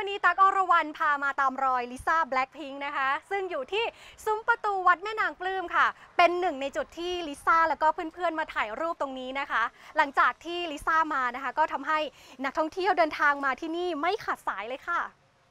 วันนี้ตั๊กอรวรรณพามาตามรอยลิซ่าแบล็คพิงค์นะคะซึ่งอยู่ที่ซุ้มประตูวัดแม่นางปลื้มค่ะเป็นหนึ่งในจุดที่ลิซ่าแล้วก็เพื่อนๆมาถ่ายรูปตรงนี้นะคะหลังจากที่ลิซ่ามานะคะก็ทำให้นักท่องเที่ยวเดินทางมาที่นี่ไม่ขาดสายเลยค่ะ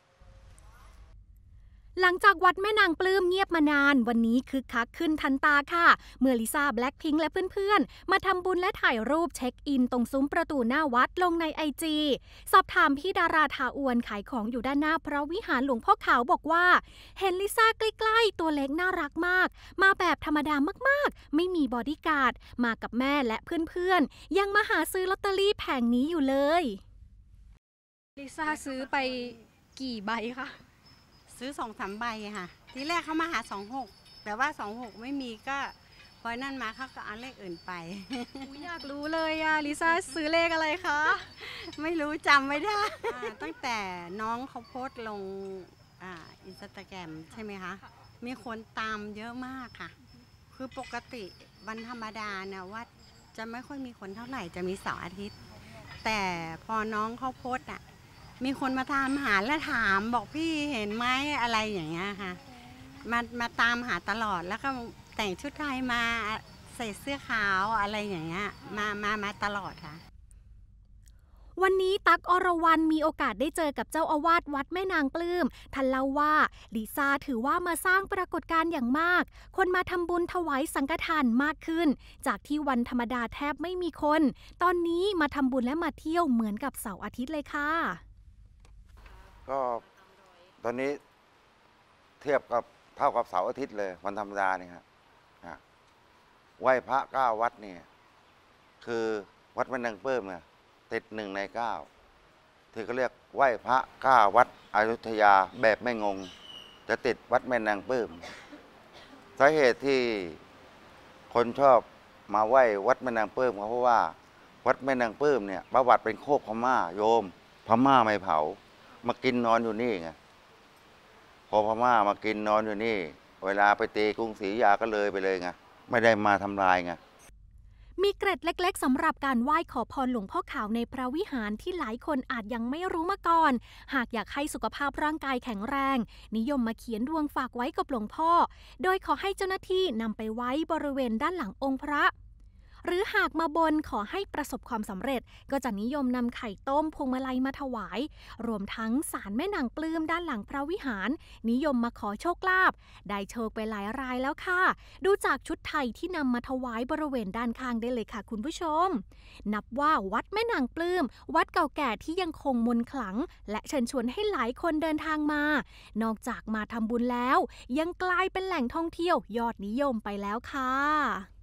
หลังจากวัดแม่นางปลื้มเงียบมานานวันนี้คึกคักขึ้นทันตาค่ะเมื่อลิซ่าแบล็คพิงค์และเพื่อนๆมาทำบุญและถ่ายรูปเช็คอินตรงซุ้มประตูหน้าวัดลงในIGสอบถามพี่ดาราทาอวนขายของอยู่ด้านหน้าพระวิหารหลวงพ่อขาวบอกว่าเห็นลิซ่าใกล้ๆตัวเล็กน่ารักมากมาแบบธรรมดามากๆไม่มีบอดี้การ์ดมากับแม่และเพื่อนๆยังมาหาซื้อลอตเตอรี่แผงนี้อยู่เลยลิซ่าซื้อไปกี่ใบคะซื้อ2-3 ใบค่ะทีแรกเขามาหา26แต่ว่า26ไม่มีก็พอนั่นมาเขาก็เอาเลขอื่นไปอยากรู้เลยอะลิซ่าซื้อเลขอะไรคะไม่รู้จำไม่ได้ตั้งแต่น้องเขาโพสต์ลงอินสตาแกรมใช่ไหมคะมีคนตามเยอะมากค่ะคือปกติวันธรรมดาเนี่ยวัดจะไม่ค่อยมีคนเท่าไหร่จะมีเสาร์อาทิตย์แต่พอน้องเขาโพสต์มีคนมาตามหาและถามบอกพี่เห็นไหมอะไรอย่างเงี้ยค่ะมาตามหาตลอดแล้วก็แต่งชุดไทยมาใส่เสื้อขาวอะไรอย่างเงี้ยมาตลอดค่ะวันนี้ตั๊กอรวรรณมีโอกาสได้เจอกับเจ้าอาวาสวัดแม่นางปลื้มท่านเล่าว่าลิซ่าถือว่ามาสร้างปรากฏการณ์อย่างมากคนมาทำบุญถวายสังฆทานมากขึ้นจากที่วันธรรมดาแทบไม่มีคนตอนนี้มาทำบุญและมาเที่ยวเหมือนกับเสาร์อาทิตย์เลยค่ะก็ตอนนี้เทียบกับเท่ากับเสาร์อาทิตย์เลยวันธรรมดานี่ครับไหว้พระ9 วัดเนี่ยคือวัดแม่นางปลื้มเนี่ยติด1 ใน 9ที่เขาเรียกไหว้พระ9 วัดอยุธยาแบบไม่งงจะติดวัดแม่นางปลื้มสาเหตุที่คนชอบมาไหว้วัดแม่นางปลื้มเพราะว่าวัดแม่นางปลื้มเนี่ยประวัติเป็นโคกพม่าโยมพม่าไม่เผามากินนอนอยู่นี่ไงพอพม่ามากินนอนอยู่นี่เวลาไปตีกรุงศรีอยุธยาก็เลยไปเลยไงไม่ได้มาทำลายไงมีเกร็ดเล็กๆสำหรับการไหว้ขอพรหลวงพ่อขาวในพระวิหารที่หลายคนอาจยังไม่รู้มาก่อนหากอยากให้สุขภาพร่างกายแข็งแรงนิยมมาเขียนดวงฝากไว้กับหลวงพ่อโดยขอให้เจ้าหน้าที่นำไปไว้บริเวณด้านหลังองค์พระหรือหากมาบนขอให้ประสบความสำเร็จก็จะนิยมนำไข่ต้มพวงมาลัยมาถวายรวมทั้งศาลแม่นางปลื้มด้านหลังพระวิหารนิยมมาขอโชคลาภได้โชคไปหลายรายแล้วค่ะดูจากชุดไทยที่นำมาถวายบริเวณด้านข้างได้เลยค่ะคุณผู้ชมนับว่าวัดแม่นางปลื้มวัดเก่าแก่ที่ยังคงมนต์ขลังและเชิญชวนให้หลายคนเดินทางมานอกจากมาทำบุญแล้วยังกลายเป็นแหล่งท่องเที่ยวยอดนิยมไปแล้วค่ะ